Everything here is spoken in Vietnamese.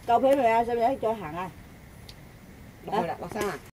Câu phím rồi sao để cho thằng à? Thôi đã, bác sang à?